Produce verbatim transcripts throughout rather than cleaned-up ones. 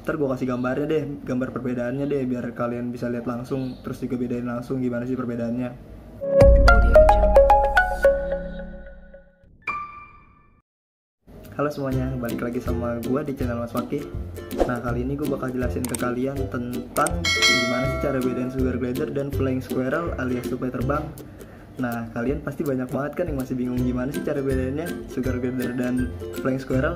Ntar gue kasih gambarnya deh, gambar perbedaannya deh, biar kalian bisa lihat langsung, terus juga bedain langsung gimana sih perbedaannya. Halo semuanya, balik lagi sama gue di channel Mas Fakih. Nah kali ini gue bakal jelasin ke kalian tentang gimana sih cara bedain sugar glider dan flying squirrel alias tupai terbang. Nah kalian pasti banyak banget kan yang masih bingung gimana sih cara bedainnya sugar glider dan flying squirrel.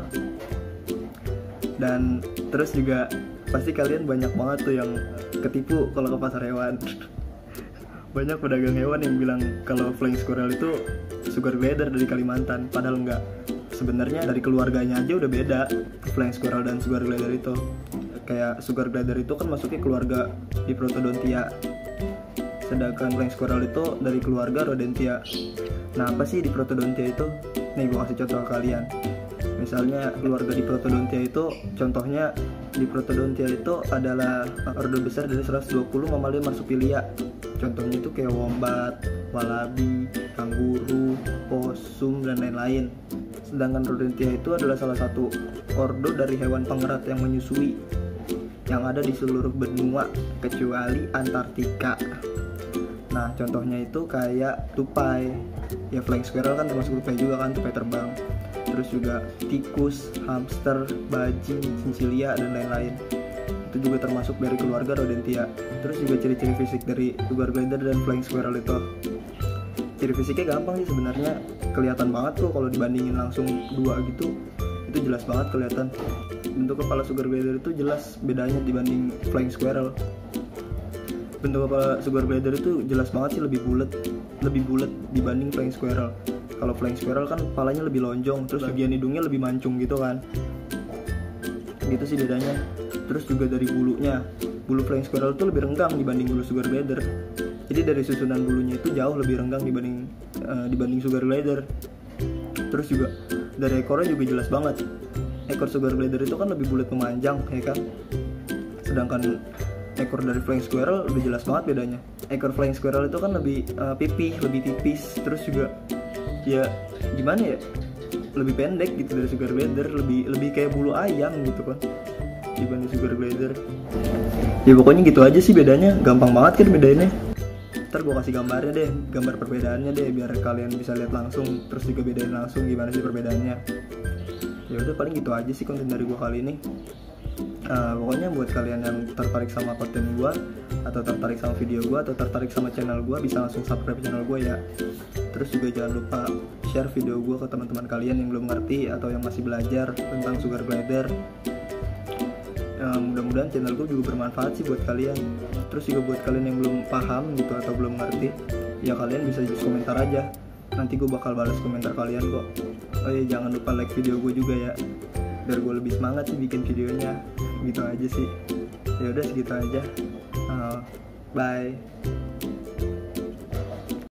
Dan terus juga pasti kalian banyak banget tuh yang ketipu kalau ke pasar hewan. Banyak pedagang hewan yang bilang kalau flying squirrel itu sugar glider dari Kalimantan, padahal enggak. Sebenarnya dari keluarganya aja udah beda, flying squirrel dan sugar glider itu. Kayak sugar glider itu kan masuknya keluarga Diprotodontia, sedangkan flying squirrel itu dari keluarga Rodentia. Nah apa sih Diprotodontia itu? Nih gue kasih contoh ke kalian. Misalnya keluarga Diprotodontia itu, contohnya Diprotodontia itu adalah ordo besar dari seratus dua puluh mamalia marsupilia. Contohnya itu kayak wombat, walabi, kanguru, possum, dan lain-lain. Sedangkan Rodentia itu adalah salah satu ordo dari hewan pengerat yang menyusui yang ada di seluruh benua kecuali Antartika. Nah contohnya itu kayak tupai, ya flying squirrel kan termasuk tupai juga kan, tupai terbang. Terus juga tikus, hamster, bajing, cicilia, dan lain-lain. Itu juga termasuk dari keluarga Rodentia. Terus juga ciri-ciri fisik dari sugar glider dan flying squirrel itu. Ciri fisiknya gampang sih sebenarnya, kelihatan banget tuh kalau dibandingin langsung dua gitu. Itu jelas banget kelihatan. Bentuk kepala sugar glider itu jelas bedanya dibanding flying squirrel. Bentuk kepala sugar glider itu jelas banget sih lebih bulat, lebih bulat dibanding flying squirrel. Kalau flying squirrel kan kepalanya lebih lonjong, terus bagian hidungnya lebih mancung gitu kan. Gitu sih bedanya. Terus juga dari bulunya, bulu flying squirrel itu lebih renggang dibanding bulu sugar glider. Jadi dari susunan bulunya itu jauh lebih renggang dibanding uh, dibanding sugar glider. Terus juga dari ekornya juga jelas banget. Ekor sugar glider itu kan lebih bulat memanjang, ya kan. Sedangkan ekor dari flying squirrel lebih jelas banget bedanya. Ekor flying squirrel itu kan lebih uh, pipih, lebih tipis. Terus juga ya gimana ya, lebih pendek gitu dari sugar glider, lebih lebih kayak bulu ayam gitu kan dibanding sugar glider. Ya pokoknya gitu aja sih bedanya, gampang banget kan bedainnya. Ntar gue kasih gambarnya deh, gambar perbedaannya deh, biar kalian bisa lihat langsung, terus juga bedain langsung gimana sih perbedaannya. Ya udah paling gitu aja sih konten dari gue kali ini. Uh, pokoknya buat kalian yang tertarik sama konten gue, atau tertarik sama video gue, atau tertarik sama channel gue, bisa langsung subscribe channel gue ya. Terus juga jangan lupa share video gue ke teman-teman kalian yang belum ngerti atau yang masih belajar tentang sugar glider. Uh, mudah-mudahan channel gue juga bermanfaat sih buat kalian. Terus juga buat kalian yang belum paham gitu atau belum ngerti, ya kalian bisa just komentar aja, nanti gue bakal balas komentar kalian kok. Oh iya jangan lupa like video gue juga ya, biar gue lebih semangat sih bikin videonya. Gitu aja sih. Ya udah segitu aja. Uh, bye.